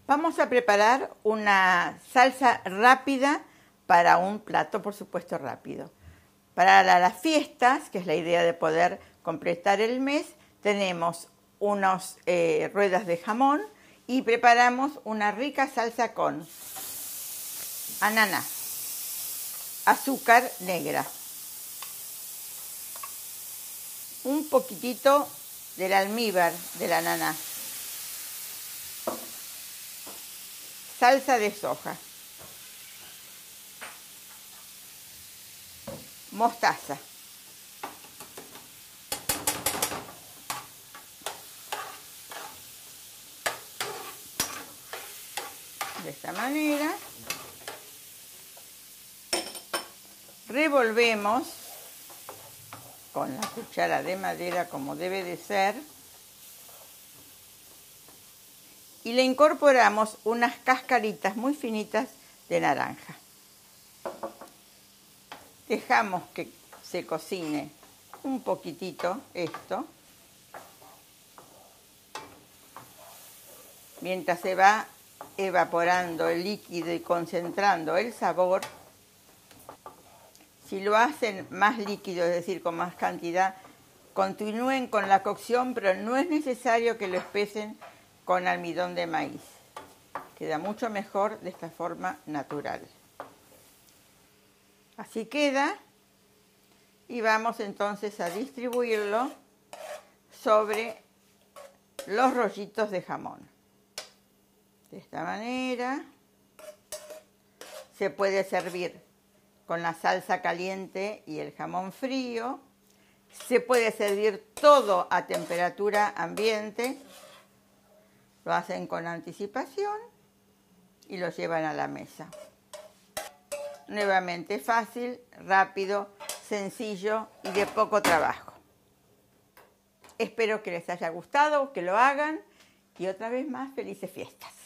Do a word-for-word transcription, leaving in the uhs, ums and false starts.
Vamos a preparar una salsa rápida para un plato, por supuesto, rápido. Para las fiestas, que es la idea de poder completar el mes, tenemos unas eh, ruedas de jamón y preparamos una rica salsa con ananá, azúcar negra, un poquitito del almíbar del ananá, salsa de soja, mostaza, de esta manera. Revolvemos con la cuchara de madera como debe de ser y le incorporamos unas cascaritas muy finitas de naranja. Dejamos que se cocine un poquitito esto, mientras se va evaporando el líquido y concentrando el sabor. Si lo hacen más líquido, es decir, con más cantidad, continúen con la cocción, pero no es necesario que lo espesen con almidón de maíz. Queda mucho mejor de esta forma natural. Así queda, y vamos entonces a distribuirlo sobre los rollitos de jamón. De esta manera se puede servir con la salsa caliente y el jamón frío. Se puede servir todo a temperatura ambiente. Lo hacen con anticipación y lo llevan a la mesa. Nuevamente fácil, rápido, sencillo y de poco trabajo. Espero que les haya gustado, que lo hagan y otra vez más felices fiestas.